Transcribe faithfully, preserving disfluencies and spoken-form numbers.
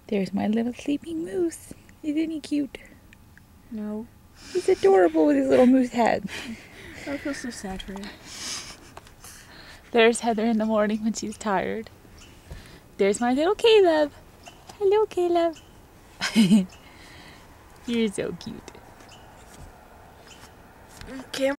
There's my little sleeping moose. Isn't he cute? No. He's adorable with his little moose head. I feel so sad for him. There's Heather in the morning when she's tired. There's my little Caleb. Hello, Caleb. You're so cute. Camera.